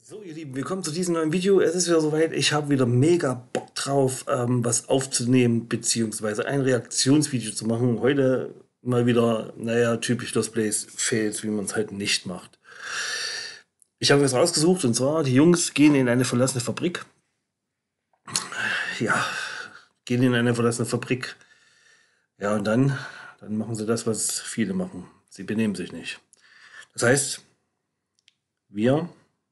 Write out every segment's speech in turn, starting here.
So, ihr Lieben, willkommen zu diesem neuen Video. Es ist wieder soweit. Ich habe wieder mega Bock drauf, was aufzunehmen, beziehungsweise ein Reaktionsvideo zu machen. Heute mal wieder, naja, typisch Lost Place Fails, wie man es halt nicht macht. Ich habe was rausgesucht, und zwar, die Jungs gehen in eine verlassene Fabrik. Ja, gehen in eine verlassene Fabrik. Ja, und dann machen sie das, was viele machen. Sie benehmen sich nicht. Das heißt, wir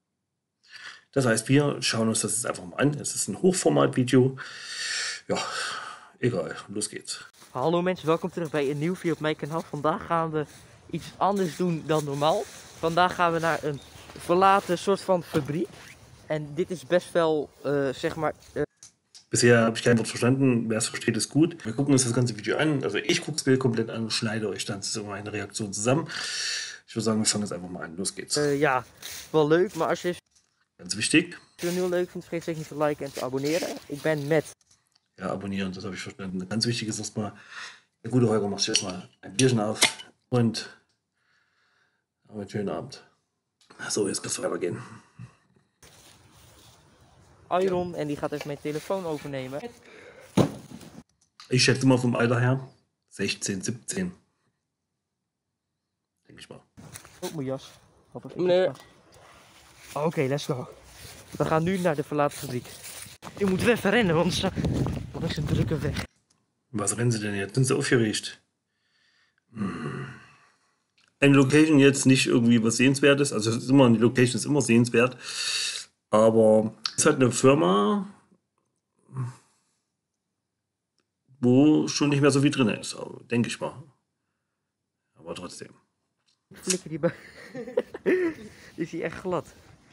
schauen uns das jetzt einfach mal an. Es ist ein Hochformat-video. Ja, egal. Los geht's. Hallo mensen, welkom terug bij een nieuw video op mijn kanaal. Vandaag gaan we iets anders doen dan normaal. Vandaag gaan we naar een verlaten soort van fabriek. En dit is best wel, zeg maar... Bisher habe ich kein Wort verstanden. Wer es versteht, ist gut. Wir gucken uns das ganze Video an. Also ich gucke das Bild komplett an und schneide euch dann so eine Reaktion zusammen. Ich würde sagen, wir fangen jetzt einfach mal an. Los geht's. Ja, wel leuk, maar als je Ganz wichtig. het heel leuk vindt, vergeet zeker niet te liken en te abonneren. Ik ben met... Ja, abonnieren, das habe ich verstanden. Ganz wichtig ist erstmal, der gute Holger macht jetzt mal ein Bierchen auf und einen schönen Abend. So, jetzt kann es weitergehen. Iron en die gaat even mijn telefoon overnemen. Ich schätze mal vom Alter her 16, 17. Denke ich mal. Oh, mijn jas. Meneer. Oké, let's go. We gaan nu naar de verlaten fabriek. Je moet even rennen, want er is een drukke weg. Was rennen sie denn jetzt? Sind sie aufgeregt? Eine Location jetzt nicht irgendwie was Sehenswertes. Also es ist immer, die Location ist immer sehenswert. Aber es ist halt eine Firma, wo schon nicht mehr so viel drin ist. Denke ich mal. Aber trotzdem. Flikker die is hij echt glad.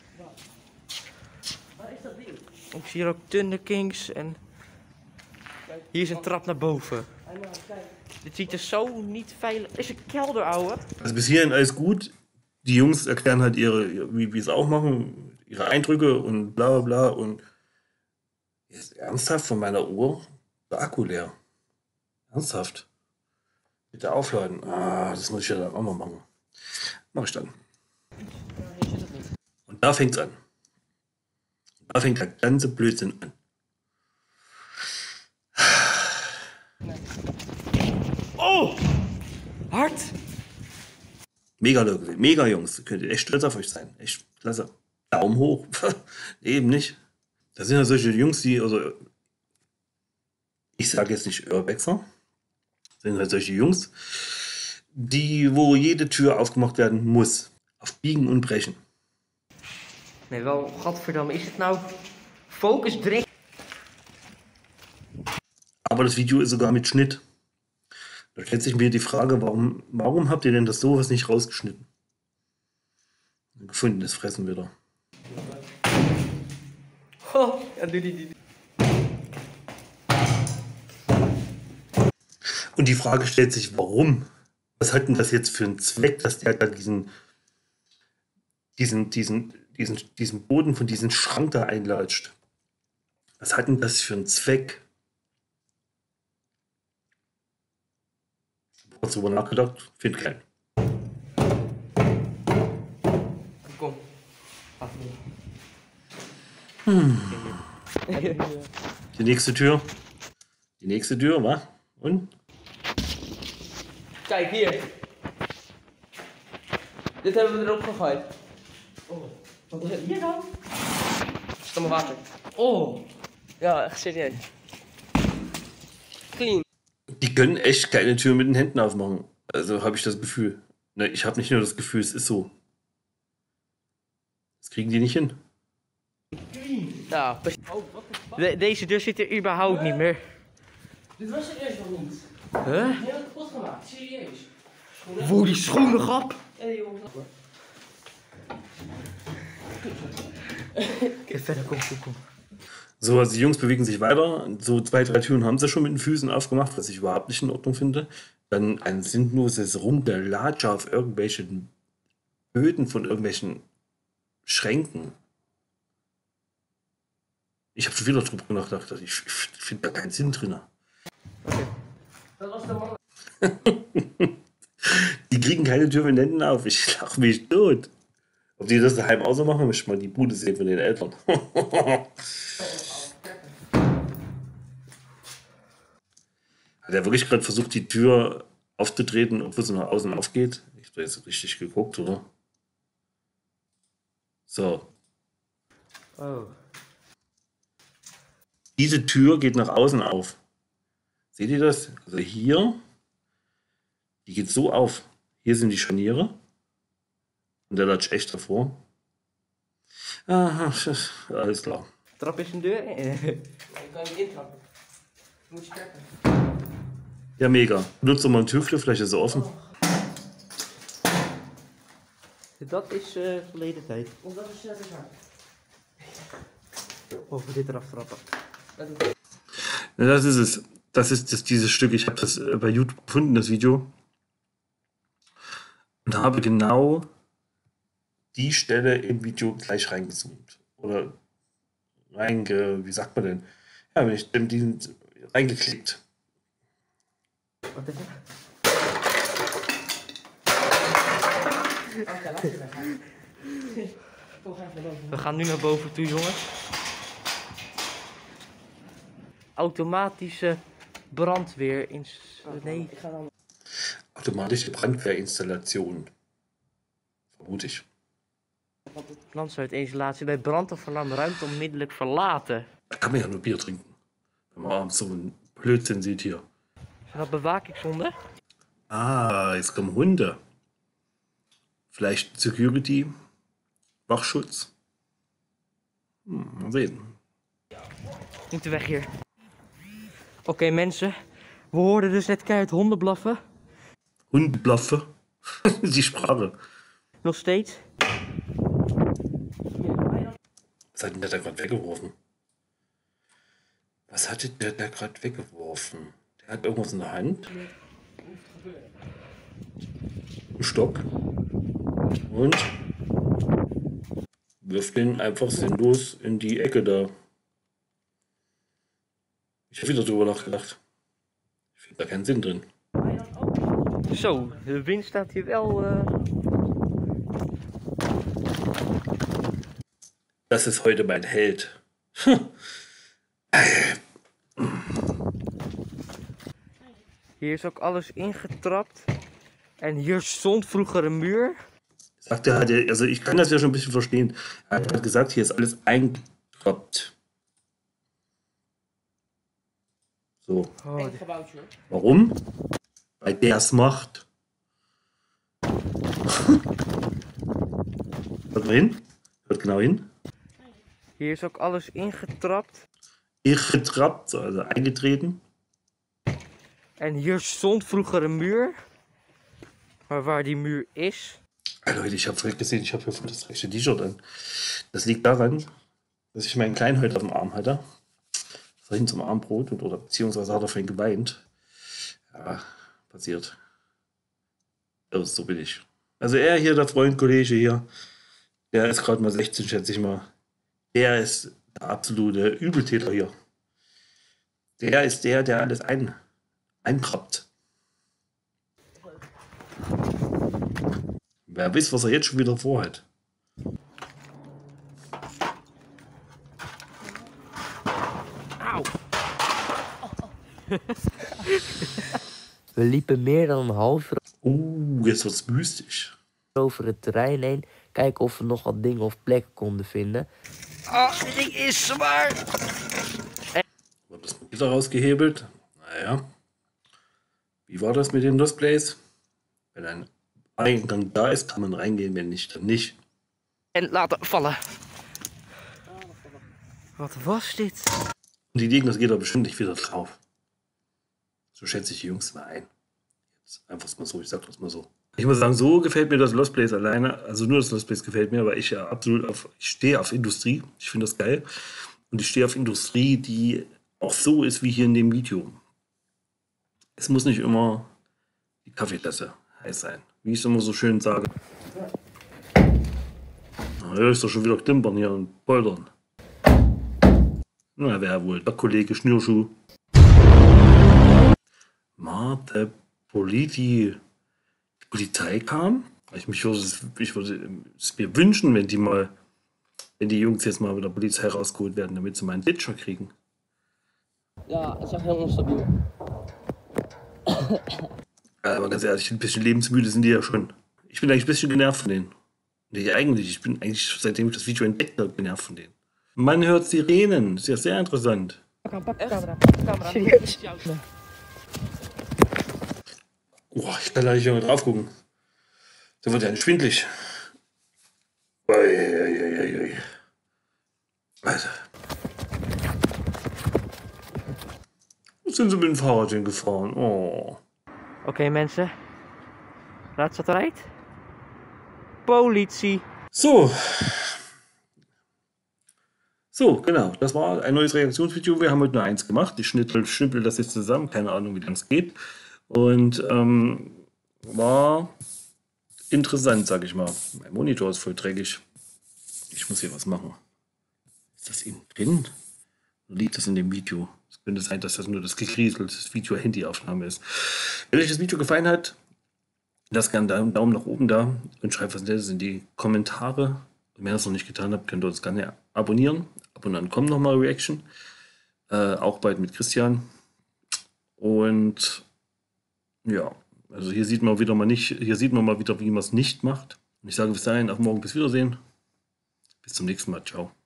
Waar is dat ding? Ik zie hier ook Thunder Kings en hier is een trap naar boven. Dit ziet er zo niet veilig. Er is een kelder, ouwe. Also bis hierhin alles gut. Die Jungs erklären halt wie sie auch machen, ihre Eindrücke und bla bla bla. Und jetzt ernsthaft von meiner Uhr der Akku leer. Ernsthaft. Bitte aufladen. Das muss ich ja dann auch mal machen. Mach ich dann. Und da fängt's an. Da fängt der ganze Blödsinn an. Oh! Hard! Mega Leute, mega Jungs. Könnt ihr echt stolz auf euch sein. Echt klasse. Daumen hoch. Eben nicht. Das sind ja solche Jungs, die, also ich sage jetzt nicht Urbexer, das sind halt solche Jungs, wo jede Tür aufgemacht werden muss. Auf Biegen und Brechen. Nee, wel, gadverdamme, is het nou focus direct? Aber das Video ist sogar mit Schnitt. Da stellt sich mir die Frage, warum habt ihr denn das sowas nicht rausgeschnitten? Gefundenes Fressen wieder. Oh, ja, die. Und die Frage stellt sich, warum? Was hat denn das jetzt für einen Zweck, dass der da diesen Boden von diesem Schrank da einlatscht? Was hat denn das für einen Zweck? Hast du darüber nachgedacht? Find keinen. Kom. Die nächste Tür. Die nächste Tür, wa? Und? Kijk hier. Dit hebben we erop gegooid. Oh, wat is het hier dan? Stomme water. Oh, ja, echt serieus. Clean. Die können echt keine Tür mit den Händen aufmachen. Also habe ich das Gefühl. Ne, ich habe nicht nur das Gefühl, es ist so. Das kriegen die nicht hin. Nou, deze deur zit er überhaupt niet meer. Dit was er eerst nog niet. Huh? Heel kapot gemaakt, serieus. Wo die schoenen grap? Geh verder, kom. So, also die Jungs bewegen sich weiter. So 2, 3 Türen haben sie schon mit den Füßen aufgemacht, was ich überhaupt nicht in Ordnung finde. Dann ein sinnloses Rumgelatsche auf irgendwelchen Böden von irgendwelchen Schränken. Ich habe schon wieder drüber nachgedacht. Ich finde da keinen Sinn drin. Okay. Dat was de man. Die kriegen keine Tür mit den Händen auf. Ich lache mich tot. Ob die das daheim auch so machen, möchte ich mal die Bude sehen von den Eltern. Hat er wirklich gerade versucht, die Tür aufzutreten, obwohl sie nach außen aufgeht? Ich habe jetzt richtig geguckt, oder? So. Oh. Diese Tür geht nach außen auf. Seht ihr das? Also hier, die geht so auf. Hier sind die Scharniere. Und der latscht echt davor. Aha, alles klar. Trap is een deur in. Ik kan niet intrappen. Moet je trekken. Ja, mega. Nutzt doch mal een Türfläche, ist so offen. Dat is verleden tijd. Omdat het net is hard. Of we dit eraf trappen. Dat doe ik. Ja, das ist es. Das ist dieses Stück. Ich habe das bei YouTube gefunden, das Video. Und habe genau die Stelle im Video gleich reingezoomt. Oder wie sagt man denn? Ja, wenn ich den reingeklickt. Wat is het? Oké, laat je weggaan. Kom, ga even naar boven. We gaan nu naar boven toe, jongens. Automatische brandweer. Nee. Ik ga dan... Automatische Brandwehrinstallation. Vermute ich. Brandstuitinstallatie bij brand of alarm ruimte onmiddellijk verlaten. Da kann man ja nur Bier trinken. Wenn man abends so einen Blödsinn sieht hier. Zijn dat bewakingshonden? Ah, jetzt kommen Hunde. Vielleicht Security, Wachschutz. Mal sehen. Moeten weg hier. Oké, mensen. We hoorden dus net keihard honden blaffen. Hunde blaffen. Die Sprache. Nog steeds. Was hat denn der da gerade weggeworfen? Was hatte der da gerade weggeworfen? Der hat irgendwas in der Hand. Ein Stock. Und wirft den einfach sinnlos in die Ecke da. Ich habe wieder drüber nachgedacht. Ich finde da keinen Sinn drin. Zo, de wind staat hier wel. Das ist heute mein Held. Hier is ook alles ingetrapt. En hier stond vroeger een muur. Sagt er, also ich kann das ja schon ein bisschen verstehen. Er hat gesagt, hier ist alles eingetrappt. So. Oh, Eén gebouwtje hoor. Warum? Weil der es macht. Hört mal hin. Hört genau hin. hier is ook alles ingetrapt. Ingetrappt, also eingetreten. En hier stond vroeger een muur. Maar waar die muur is. Hey Leute, ich habe vorhin gesehen, ich habe hier voll das rechte T-Shirt an. Das liegt daran, dass ich meinen Kleinen heute auf dem Arm hatte. Vorhin zum Armbrot oder beziehungsweise hat er vorhin geweint. Ja, passiert. Also, so bin ich. Also er hier, der Freund, Kollege hier, der ist gerade mal 16, schätze ich mal. Der ist der absolute Übeltäter hier. Der ist der alles einkrabbt. Wer weiß, was er jetzt schon wieder vorhat. Auw. We liepen meer dan een half uur Jetzt wird's mystisch. over het terrein heen. Kijken of we nog wat dingen of plekken konden vinden. Ah, dit ding is zwaar. Wird das Gitter rausgehebelt? Naja. Wie war das mit dem Lost Place? Wenn ein Eingang da ist, kann man reingehen, wenn nicht, dann nicht. En laten vallen. Wat was dit? Und die legen das Gitter bestimmt nicht wieder drauf. So schätze ich die Jungs mal ein. Jetzt einfach mal so, ich sag das mal so. Ich muss sagen, so gefällt mir das Lost Place alleine. Also nur das Lost Place gefällt mir, weil ich ja absolut ich stehe auf Industrie. Ich finde das geil. Und ich stehe auf Industrie, die auch so ist wie hier in dem Video. Es muss nicht immer die Kaffeetasse heiß sein. Wie ich es immer so schön sage. Na, ja, ist doch schon wieder klimpern hier und poltern. Na, wer wohl? Der Kollege Schnürschuh. Die Polizei kam. Ich würde es mir wünschen, wenn die Jungs jetzt mal mit der Polizei rausgeholt werden, damit sie mal einen Ditcher kriegen. Ja, ist auch heel onstabiel. Aber ganz ehrlich, ein bisschen lebensmüde sind die ja schon. Ich bin eigentlich ein bisschen genervt von denen. Nee, ich bin eigentlich, seitdem ich das Video entdeckt habe, genervt von denen. Man hört Sirenen, ist ja sehr interessant. Camera. Serieus? Boah, ich kann da nicht mehr drauf gucken. Da wird ja schwindlig. Ui. Alter. Jetzt sind sie mit dem Fahrrad hingefahren. Oh. Oké, mensen. Laatste strijd. Politie. So, genau. Das war ein neues Reaktionsvideo. Wir haben heute nur eins gemacht. Ich schnippel das jetzt zusammen. Keine Ahnung, wie lange es geht. Und war interessant, sag ich mal. Mein Monitor ist voll dreckig. Ich muss hier was machen. Ist das innen drin? Oder liegt das in dem Video? Es könnte sein, dass das nur das Gegrieselte das Video-Handy-Aufnahme ist. Wenn euch das Video gefallen hat, lasst gerne einen Daumen nach oben da und schreibt was Nettes in die Kommentare. Und wenn ihr das noch nicht getan habt, könnt ihr uns gerne abonnieren. Ab und dann kommt nochmal Reaction. Auch bald mit Christian. Und ja, also hier sieht man mal wieder, wie man es nicht macht. Und ich sage bis dahin, auf morgen, bis Wiedersehen. Bis zum nächsten Mal. Ciao.